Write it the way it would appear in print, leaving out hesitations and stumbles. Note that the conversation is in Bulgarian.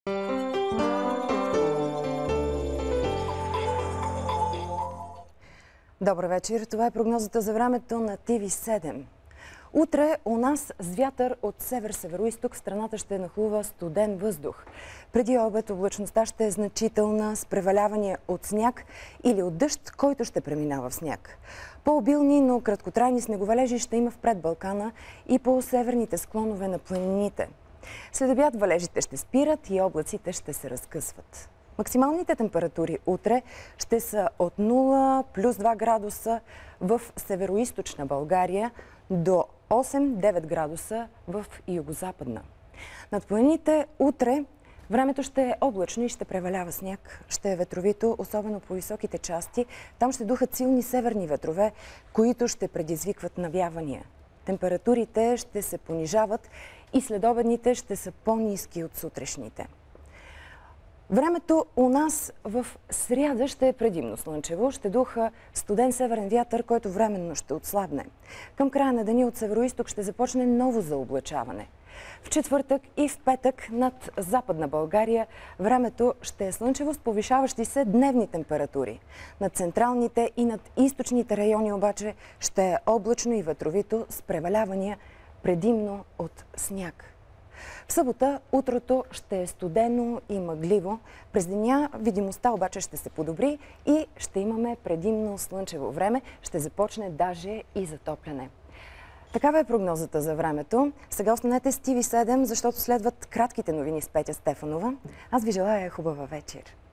Добър вечер. Това е прогнозата за времето на ТВ7. Утре у нас с вятър от север-североизток в страната ще нахлува студен въздух. Преди обед облачността ще е значителна с превалявания от сняг или от дъжд, който ще преминава в сняг. По-обилни, но краткотрайни снеговалежи ще има в предбалкана и по северните склонове на планините. След обяд валежите ще спират и облаците ще се разкъсват. Максималните температури утре ще са от 0 плюс 2 градуса в североизточна България до 8-9 градуса в югозападна. Над планините утре времето ще е облачно и ще превалява сняг. Ще е ветровито, особено по високите части. Там ще духат силни северни ветрове, които ще предизвикват навявания. Температурите ще се понижават и следобедните ще са по-ниски от сутрешните. Времето у нас в сряда ще е предимно слънчево, ще духа студен северен вятър, който временно ще отслабне. Към края на деня от североизток ще започне ново заоблачаване. В четвъртък и в петък над Западна България времето ще е слънчево с повишаващи се дневни температури. Над централните и над източните райони обаче ще е облачно и ветровито с превалявания предимно от сняг. В събота утрото ще е студено и мъгливо. През деня видимостта обаче ще се подобри и ще имаме предимно слънчево време. Ще започне даже и затопляне. Такава е прогнозата за времето. Сега останете с ТВ7, защото следват кратките новини с Петя Стефанова. Аз ви желая хубава вечер.